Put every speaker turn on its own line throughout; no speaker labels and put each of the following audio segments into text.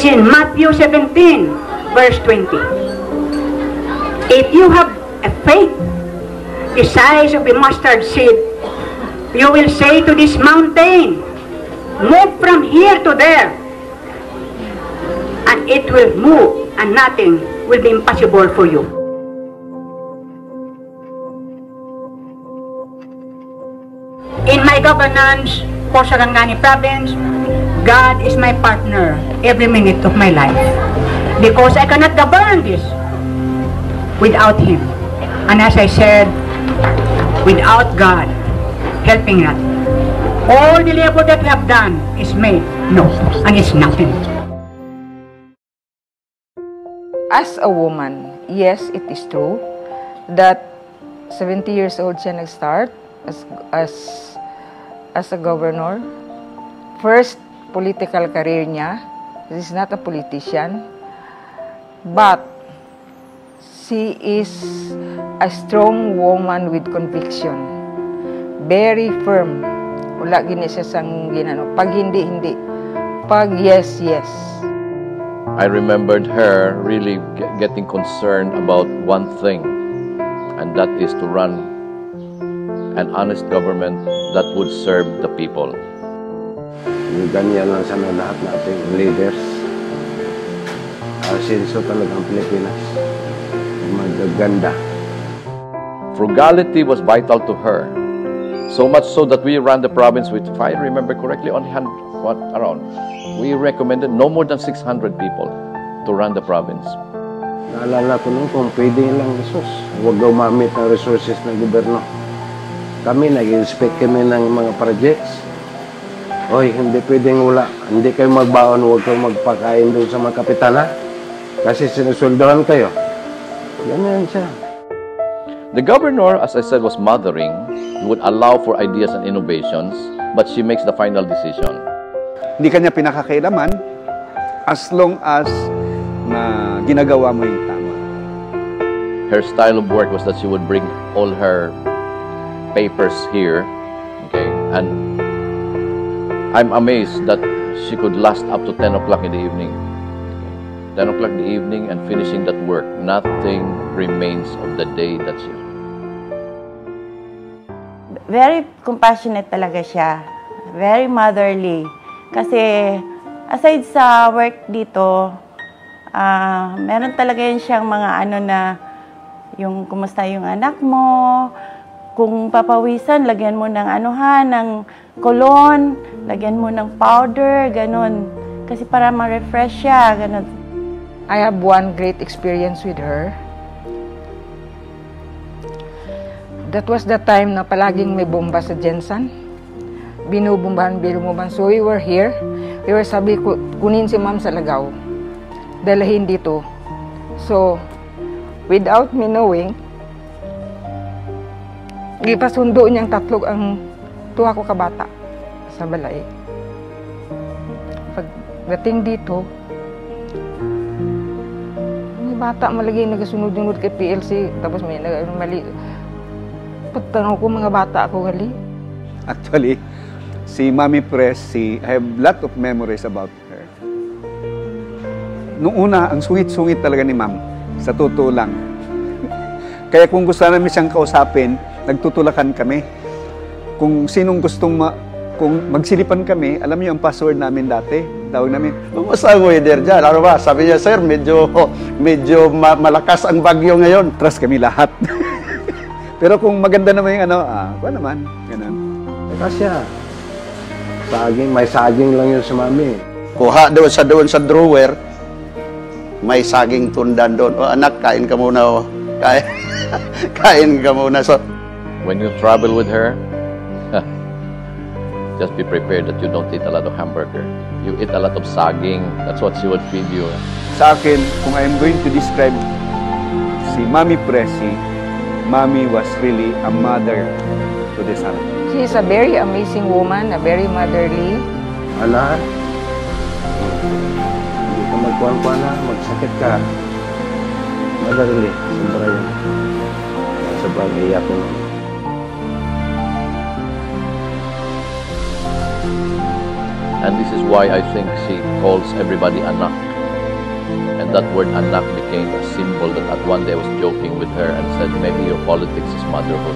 is in Matthew 17, verse 20. If you have a faith the size of a mustard seed, you will say to this mountain, move from here to there, and it will move, and nothing will be impossible for you. In my governance for Sarangani province, God is my partner every minute of my life, because I cannot govern this without Him. And as I said, without God helping us, all the labor that we have done is made no, and it's nothing.
As a woman, yes, it is true that 70 years old siya nag-start as a governor. First political career niya. She's not a politician, but she is a strong woman with conviction. Very firm. Wala gini siya sang ginano. Pag hindi, hindi. Pag yes, yes.
I remembered her really getting concerned about one thing, and that is to run an honest government that would serve the people.
Ganyan lang sana lahat nating leaders. Asenso talagang Pilipinas. Magaganda.
Frugality was vital to her. So much so that we ran the province with, if I remember correctly, only we recommended no more than 600 people to run the province.
Naalala ko nung kung pwede lang resource. Huwag gumamit ng resources ng gobyerno. Kami, nag-inspect kami ng mga projects. Oy, hindi pwedeng wala. Hindi kayo magbaon, huwag kayong magpakain doon sa mga kapitana. Kasi sinusuldohan kayo. Ganyan siya.
The governor, as I said, was mothering. He would allow for ideas and innovations, but she makes the final decision.
Hindi kanya pinakakailaman as long as na ginagawa mo yung tama.
Her style of work was that she would bring all her papers here, okay, and I'm amazed that she could last up to 10 o'clock in the evening. 10 o'clock in the evening and finishing that work. Nothing remains of the day that she...
Very compassionate talaga siya. Very motherly. Kasi aside sa work dito, meron talaga yun siyang mga ano na yung kumusta yung anak mo, kung papawisan, lagyan mo ng anuhan, ng cologne, lagyan mo ng powder, ganun. Kasi para ma-refresh siya, ganun.
I have one great experience with her. That was the time na palaging may bomba sa Jensen. Binubombahan. So we were here. We were sabi, kunin si ma'am sa Lagaw. Dalahin dito. So, without me knowing, ipasundo niyang tatlog ang tuwa ko kabata sa balay. Pagdating dito, may bata malagay nagasunod-sunod kay PLC, tapos may mali. Pagtanong ko, mga bata ako gali.
Actually, si Mami Pres, I have lot of memories about her. Noong una, ang sungit-sungit talaga ni Ma'am, sa totoo lang. Kaya kung gusto namin siyang kausapin, nagtutulakan kami. Kung sinong gustong kung magsilipan kami, alam niyo ang password namin dati. Tawag namin, "Basta ang weather dyan." Ano ba? Sabi niya, "Sir, medyo malakas ang bagyo ngayon." Trust kami lahat. Pero kung maganda naman yung ba naman, ganun.
Kasi saging, may saging lang yun sa mami.
Kuha doon sa drawer, may saging tundan doon. "O anak, kain ka muna." O. Kain ka muna. So,
when you travel with her, just be prepared that you don't eat a lot of hamburger. You eat a lot of saging. That's what she would feed you.
Sa akin, kung I'm going to describe si Mami Presi, Mami was really a mother to the son.
She is a very amazing woman, a very motherly.
Ala, hindi ka magkuhan-kuhan na, magsakit ka. Madali, sobra yun. Sobrang iyak ko.
And this is why I think she calls everybody anak. And that word anak became a symbol that at one day I was joking with her and said, maybe your politics is motherhood.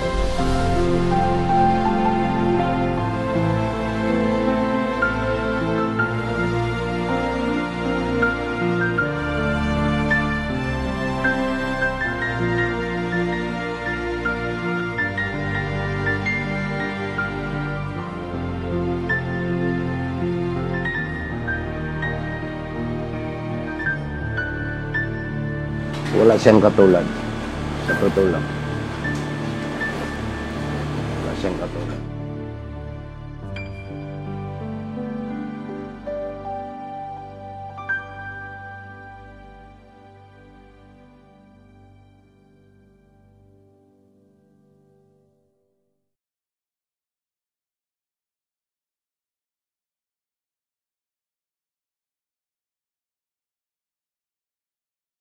Wala siyang katulad. Sa totoo lang. Wala siyang katulad.